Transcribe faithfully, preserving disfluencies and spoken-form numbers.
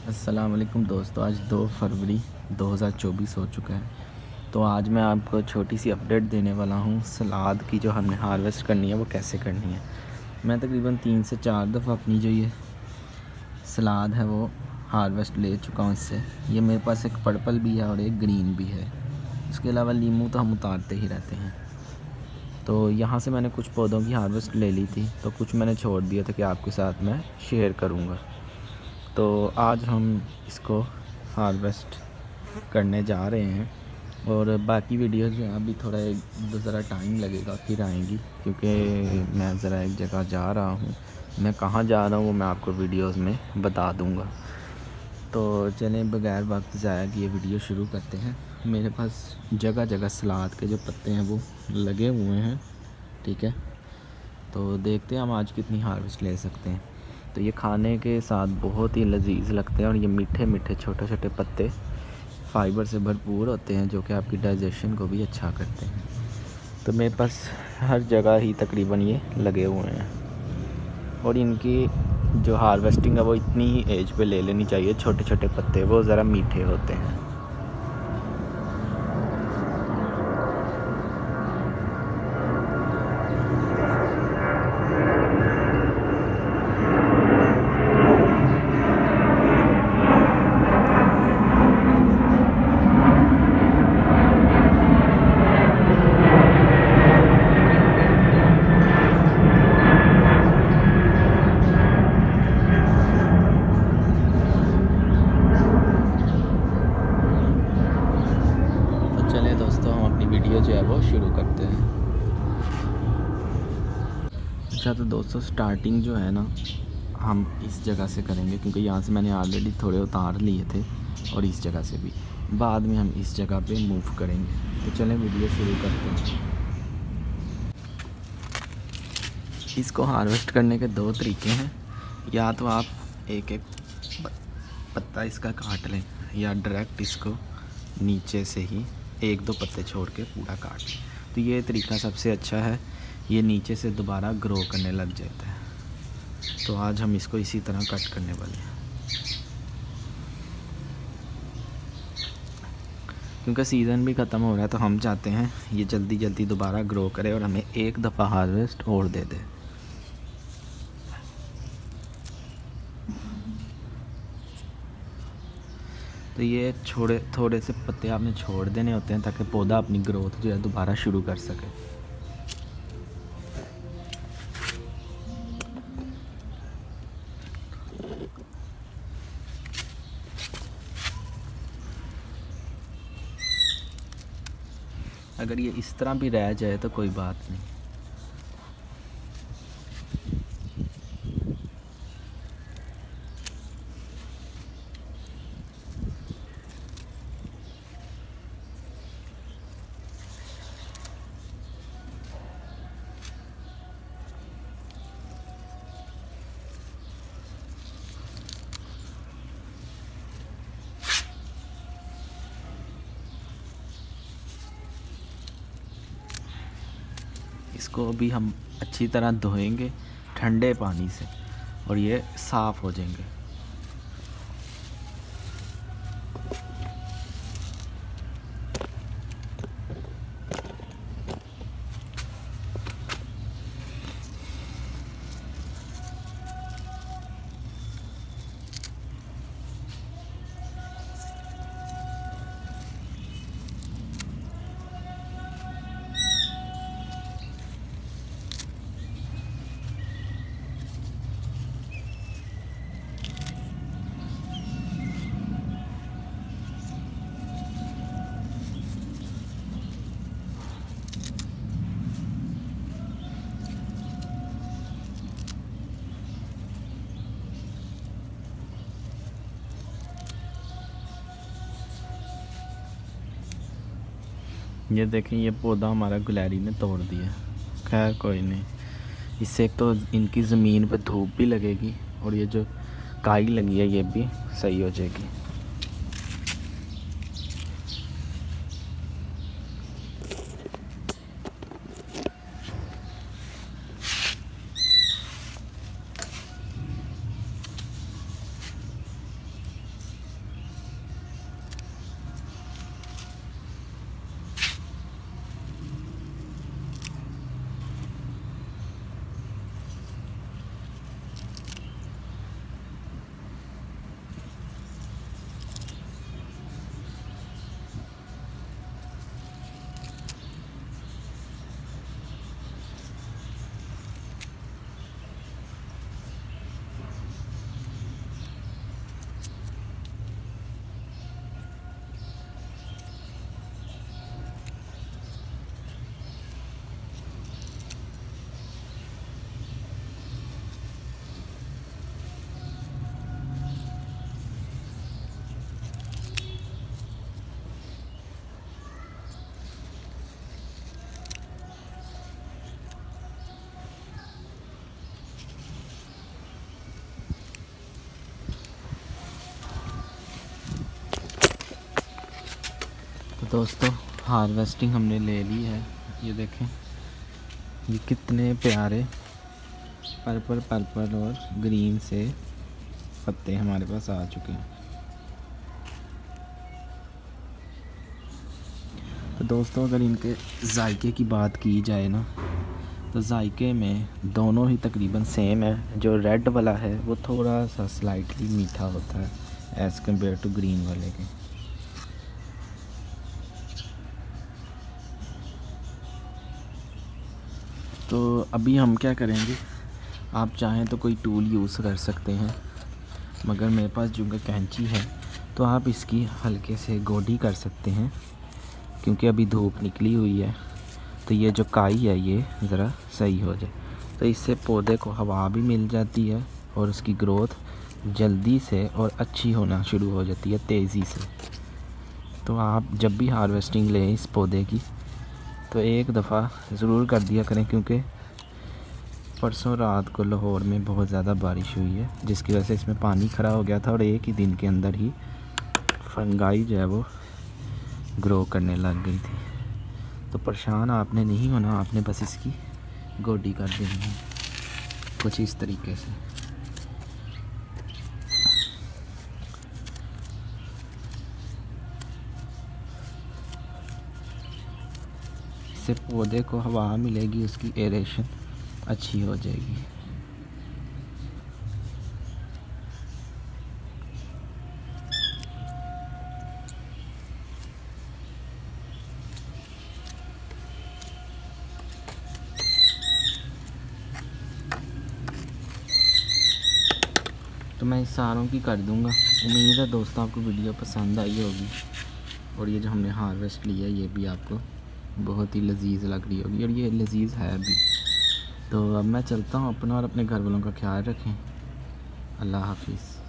अस्सलाम वालेकुम दोस्तों, आज दो फरवरी दो हज़ार चौबीस हो चुका है। तो आज मैं आपको छोटी सी अपडेट देने वाला हूँ सलाद की, जो हमने हार्वेस्ट करनी है वो कैसे करनी है। मैं तकरीबन तीन से चार दफ़ा अपनी जो ये सलाद है वो हार्वेस्ट ले चुका हूँ इससे। ये मेरे पास एक पर्पल भी है और एक ग्रीन भी है। उसके अलावा लीमू तो हम उतारते ही रहते हैं। तो यहाँ से मैंने कुछ पौधों की हार्वेस्ट ले ली थी, तो कुछ मैंने छोड़ दिया था कि आपके साथ मैं शेयर करूँगा। तो आज हम इसको हार्वेस्ट करने जा रहे हैं और बाकी वीडियोस जो है अभी थोड़ा एक ज़रा टाइम लगेगा फिर आएंगी, क्योंकि मैं ज़रा एक जगह जा रहा हूँ। मैं कहाँ जा रहा हूँ वो मैं आपको वीडियोस में बता दूँगा। तो चलें बगैर वक्त ज़ाया किए वीडियो शुरू करते हैं। मेरे पास जगह जगह सलाद के जो पत्ते हैं वो लगे हुए हैं, ठीक है। तो देखते हैं हम आज कितनी हार्वेस्ट ले सकते हैं। तो ये खाने के साथ बहुत ही लजीज लगते हैं और ये मीठे मीठे छोटे छोटे पत्ते फाइबर से भरपूर होते हैं, जो कि आपकी डाइजेशन को भी अच्छा करते हैं। तो मेरे पास हर जगह ही तकरीबन ये लगे हुए हैं और इनकी जो हार्वेस्टिंग है वो इतनी ही एज पे ले लेनी चाहिए। छोटे छोटे पत्ते वो ज़रा मीठे होते हैं। चलें दोस्तों, हम अपनी वीडियो जो है वो शुरू करते हैं। अच्छा तो दोस्तों, स्टार्टिंग जो है ना हम इस जगह से करेंगे, क्योंकि यहाँ से मैंने ऑलरेडी थोड़े उतार लिए थे और इस जगह से भी। बाद में हम इस जगह पे मूव करेंगे। तो चलें वीडियो शुरू करते हैं। इसको हार्वेस्ट करने के दो तरीके हैं। या तो आप एक एक पत्ता इसका काट लें, या डायरेक्ट इसको नीचे से ही एक दो पत्ते छोड़ के पूरा काट लें। तो ये तरीका सबसे अच्छा है, ये नीचे से दोबारा ग्रो करने लग जाता है। तो आज हम इसको इसी तरह कट करने वाले हैं, क्योंकि सीज़न भी ख़त्म हो रहा है। तो हम चाहते हैं ये जल्दी जल्दी दोबारा ग्रो करे और हमें एक दफ़ा हार्वेस्ट और दे दे। तो ये छोड़े थोड़े से पत्ते आपने छोड़ देने होते हैं, ताकि पौधा अपनी ग्रोथ जो है दोबारा शुरू कर सके। अगर ये इस तरह भी रह जाए तो कोई बात नहीं। इसको भी हम अच्छी तरह धोएंगे ठंडे पानी से और ये साफ़ हो जाएंगे। ये देखें, ये पौधा हमारा गुलैरी ने तोड़ दिया। खैर कोई नहीं, इससे एक तो इनकी ज़मीन पे धूप भी लगेगी और ये जो काई लगी है ये भी सही हो जाएगी। दोस्तों हार्वेस्टिंग हमने ले ली है। ये देखें, ये कितने प्यारे पर्पल पर्पल और ग्रीन से पत्ते हमारे पास आ चुके हैं। तो दोस्तों अगर इनके जायके की बात की जाए ना, तो जायके में दोनों ही तकरीबन सेम है। जो रेड वाला है वो थोड़ा सा स्लाइटली मीठा होता है एज़ कम्पेयर टू ग्रीन वाले के। तो अभी हम क्या करेंगे, आप चाहें तो कोई टूल यूज़ कर सकते हैं, मगर मेरे पास जो कैंची है तो आप इसकी हल्के से गोडी कर सकते हैं, क्योंकि अभी धूप निकली हुई है तो ये जो काई है ये ज़रा सही हो जाए। तो इससे पौधे को हवा भी मिल जाती है और उसकी ग्रोथ जल्दी से और अच्छी होना शुरू हो जाती है, तेज़ी से। तो आप जब भी हार्वेस्टिंग लें इस पौधे की तो एक दफ़ा ज़रूर कर दिया करें, क्योंकि परसों रात को लाहौर में बहुत ज़्यादा बारिश हुई है, जिसकी वजह से इसमें पानी खड़ा हो गया था और एक ही दिन के अंदर ही फंगाई जो है वो ग्रो करने लग गई थी। तो परेशान आपने नहीं होना, आपने बस इसकी गोडी कर देनी है कुछ इस तरीके से। इससे पौधे को हवा मिलेगी, उसकी एरेशन अच्छी हो जाएगी। तो मैं इस सारों की कर दूंगा। उम्मीद है दोस्तों आपको वीडियो पसंद आई होगी और ये जो हमने हार्वेस्ट लिया ये भी आपको बहुत ही लजीज लग रही होगी, और ये लजीज है भी। तो अब मैं चलता हूँ, अपना और अपने घर वालों का ख्याल रखें। अल्लाह हाफिज़।